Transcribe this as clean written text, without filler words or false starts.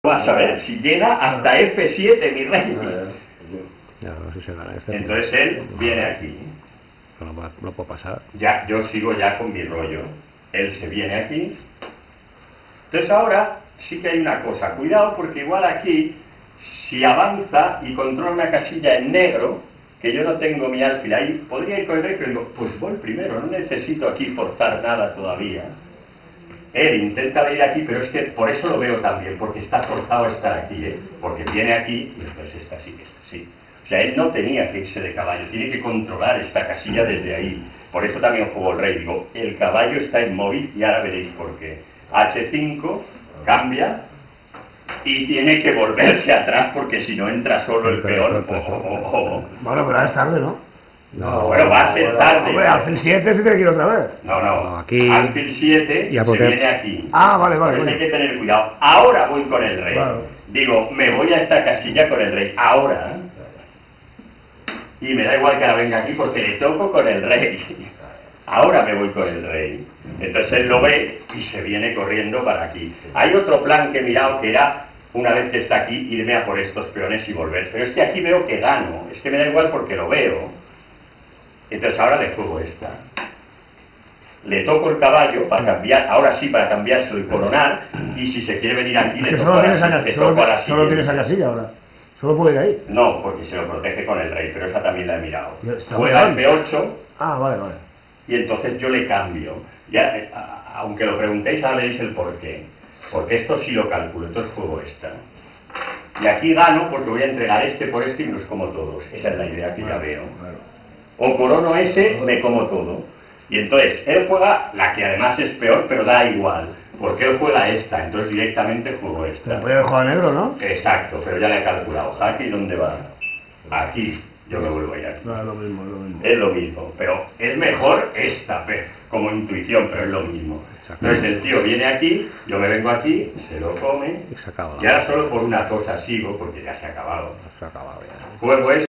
Vas a ver, si llega hasta F7, mi rey. Ya, no sé si se gana este. Entonces él viene aquí. No puedo pasar. Ya, yo sigo ya con mi rollo. Él se viene aquí. Entonces ahora sí que hay una cosa. Cuidado porque igual aquí, si avanza y controla una casilla en negro, que yo no tengo mi alfil ahí, podría ir con el rey, pero digo, pues voy primero, no necesito aquí forzar nada todavía. Él intenta ir aquí, pero es que por eso lo veo también, porque está forzado a estar aquí, porque viene aquí y entonces está así, está así. O sea, él no tenía que irse de caballo, tiene que controlar esta casilla desde ahí. Por eso también juego el rey, digo, el caballo está inmóvil y ahora veréis por qué. H5, cambia y tiene que volverse atrás porque si no entra solo el peón. Bueno, pero es tarde, ¿no? No, bueno, va a ser tarde. Hombre, alfil 7 se tiene que ir otra vez. No, aquí. Alfil 7 se viene aquí. Ah, vale. Por eso hay que tener cuidado. Ahora voy con el rey. Claro. Digo, me voy a esta casilla con el rey. Ahora. Y me da igual que ahora venga aquí porque le toco con el rey. Ahora me voy con el rey. Entonces él lo ve y se viene corriendo para aquí. Hay otro plan que he mirado que era, una vez que está aquí, irme a por estos peones y volver. Pero es que aquí veo que gano. Es que me da igual porque lo veo. Entonces ahora le juego esta. Le toco el caballo para cambiar, ahora sí para cambiárselo y coronar, y si se quiere venir aquí le toco a la siguiente. Solo tienes esa casilla ahora. Solo puede ir ahí. No, porque se lo protege con el rey, pero esa también la he mirado. Juega F8. Ah, vale. Y entonces yo le cambio. Ya, aunque lo preguntéis, ahora veréis el porqué. Porque esto sí lo calculo, entonces juego esta. Y aquí gano porque voy a entregar este por este y me los como todos. Esa es la idea que ya veo. O corono ese, me como todo. Y entonces, él juega la que además es peor, pero da igual. Porque él juega esta, entonces directamente juego esta. Puede jugar negro, ¿no? Exacto, pero ya le he calculado. ¿Aquí dónde va? Aquí. Yo me vuelvo a ir aquí. No, es lo mismo. Es lo mismo, pero es mejor esta, como intuición, pero es lo mismo. Entonces el tío viene aquí, yo me vengo aquí, se lo come, y ahora solo por una cosa sigo, porque ya se ha acabado. Se ha acabado ya. Juego esto.